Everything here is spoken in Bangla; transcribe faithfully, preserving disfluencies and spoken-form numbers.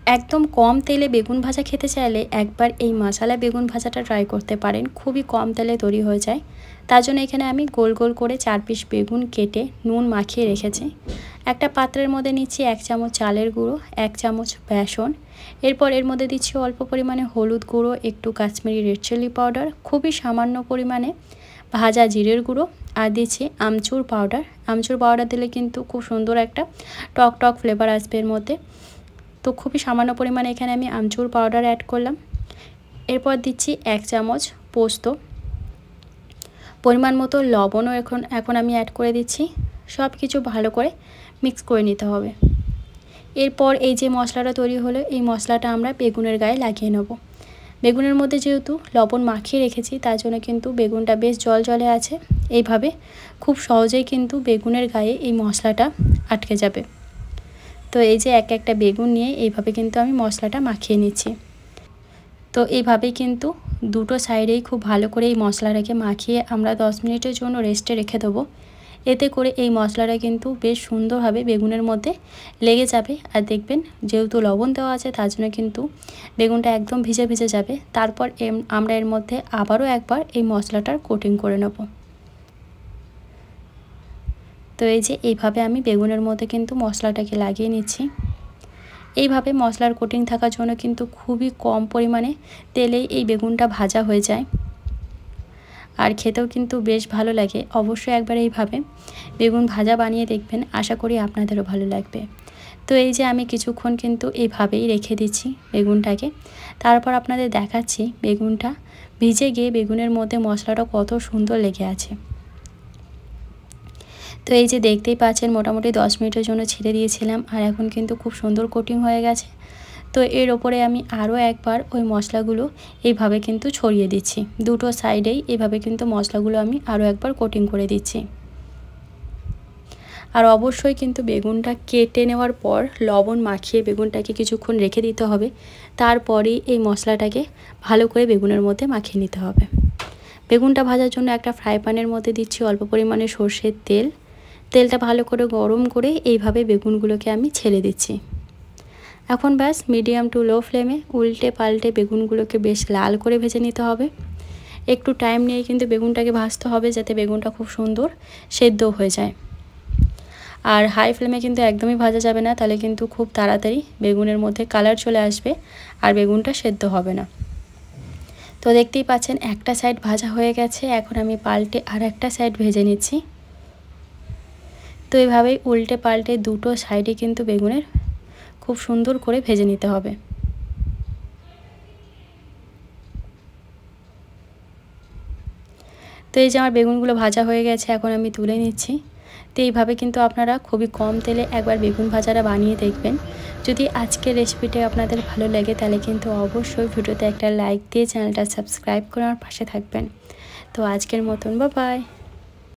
একদম কম তেলে বেগুন ভাজা খেতে চাইলে একবার এই মশলা বেগুন ভাজাটা ট্রাই করতে পারেন। খুবই কম তেলে তৈরি হয়ে যায়। তার জন্য এখানে আমি গোল গোল করে চার পিস বেগুন কেটে নুন মাখিয়ে রেখেছি। একটা পাত্রের মধ্যে নিচ্ছি এক চামচ চালের গুঁড়ো, এক চামচ বেসন। এরপর এর মধ্যে দিচ্ছি অল্প পরিমাণে হলুদ গুঁড়ো, একটু কাশ্মীরি রেড চিলি পাউডার, খুবই সামান্য পরিমাণে ভাজা জিরের গুঁড়ো, আর দিচ্ছি আমচুর পাউডার। আমচুর পাউডার দিলে কিন্তু খুব সুন্দর একটা টক টক ফ্লেভার আসবে এর মধ্যে। তো খুবই সামান্য পরিমাণে এখানে আমি আমচুর পাউডার অ্যাড করলাম। এরপর দিচ্ছি এক চামচ পোস্ত, পরিমাণ মতো লবণও এখন এখন আমি অ্যাড করে দিচ্ছি। সব কিছু ভালো করে মিক্স করে নিতে হবে। এরপর এই যে মশলাটা তৈরি হলো, এই মশলাটা আমরা বেগুনের গায়ে লাগিয়ে নেব। বেগুনের মধ্যে যেহেতু লবণ মাখিয়ে রেখেছি, তার জন্য কিন্তু বেগুনটা বেশ জল জলে আছে। এইভাবে খুব সহজেই কিন্তু বেগুনের গায়ে এই মশলাটা আটকে যাবে। তো এই যে এক একটা বেগুন নিয়ে এইভাবে কিন্তু আমি মশলাটা মাখিয়ে নিচ্ছি। তো এইভাবেই কিন্তু দুটো সাইডেই খুব ভালো করে এই মশলাটাকে মাখিয়ে আমরা দশ মিনিটের জন্য রেস্টে রেখে দেবো। এতে করে এই মশলাটা কিন্তু বেশ সুন্দরভাবে বেগুনের মধ্যে লেগে যাবে। আর দেখবেন যেহেতু লবণ দেওয়া আছে, তার জন্য কিন্তু বেগুনটা একদম ভিজে ভিজে যাবে। তারপর আমরা এর মধ্যে আবারও একবার এই মশলাটার কোটিং করে নেব। তো এই যে এইভাবে আমি বেগুনের মধ্যে কিন্তু মশলাটাকে লাগিয়ে নিচ্ছি। এইভাবে মশলার কোটিং থাকার জন্য কিন্তু খুবই কম পরিমাণে তেলেই এই বেগুনটা ভাজা হয়ে যায়, আর খেতেও কিন্তু বেশ ভালো লাগে। অবশ্যই একবার এইভাবে বেগুন ভাজা বানিয়ে দেখবেন, আশা করি আপনাদেরও ভালো লাগবে। তো এই যে আমি কিছুক্ষণ কিন্তু এইভাবেই রেখে দিচ্ছি বেগুনটাকে। তারপর আপনাদের দেখাচ্ছি বেগুনটা ভিজে গিয়ে বেগুনের মধ্যে মশলাটা কত সুন্দর লেগে আছে। তো এই যে দেখতেই পাচ্ছেন মোটামুটি দশ মিনিটের জন্য ছেড়ে দিয়েছিলাম, আর এখন কিন্তু খুব সুন্দর কোটিং হয়ে গেছে। তো এর ওপরে আমি আরও একবার ওই মশলাগুলো এইভাবে কিন্তু ছড়িয়ে দিচ্ছি। দুটো সাইডেই এইভাবে কিন্তু মশলাগুলো আমি আরও একবার কোটিং করে দিচ্ছি। আর অবশ্যই কিন্তু বেগুনটা কেটে নেওয়ার পর লবণ মাখিয়ে বেগুনটাকে কিছুক্ষণ রেখে দিতে হবে। তারপরেই এই মশলাটাকে ভালো করে বেগুনের মধ্যে মাখিয়ে নিতে হবে। বেগুনটা ভাজার জন্য একটা ফ্রাই প্যানের মধ্যে দিচ্ছি অল্প পরিমাণে সর্ষের তেল। তেলটা ভালো করে গরম করে এইভাবে বেগুনগুলোকে আমি ছেড়ে দিচ্ছি। এখন ব্যাস মিডিয়াম টু লো ফ্লেমে উল্টে পাল্টে বেগুনগুলোকে বেশ লাল করে ভেজে নিতে হবে। একটু টাইম নিয়ে কিন্তু বেগুনটাকে ভাজতে হবে, যাতে বেগুনটা খুব সুন্দর সেদ্ধ হয়ে যায়। আর হাই ফ্লেমে কিন্তু একদমই ভাজা যাবে না, তাহলে কিন্তু খুব তাড়াতাড়ি বেগুনের মধ্যে কালার চলে আসবে আর বেগুনটা সেদ্ধ হবে না। তো দেখতেই পাচ্ছেন একটা সাইড ভাজা হয়ে গেছে, এখন আমি পাল্টে আর একটা সাইড ভেজে নিচ্ছি। তো এইভাবেই উল্টে পাল্টে দুটো সাইডে কিন্তু বেগুনের খুব সুন্দর করে ভেজে নিতে হবে। তো এই যে আমার বেগুনগুলো ভাজা হয়ে গেছে, এখন আমি তুলে নিচ্ছি। তো এইভাবে কিন্তু আপনারা খুবই কম তেলে একবার বেগুন ভাজাটা বানিয়ে দেখবেন। যদি আজকের রেসিপিটা আপনাদের ভালো লাগে, তাহলে কিন্তু অবশ্যই ভিডিওতে একটা লাইক দিয়ে চ্যানেলটা সাবস্ক্রাইব করে আমার পাশে থাকবেন। তো আজকের মতন বাই বাই।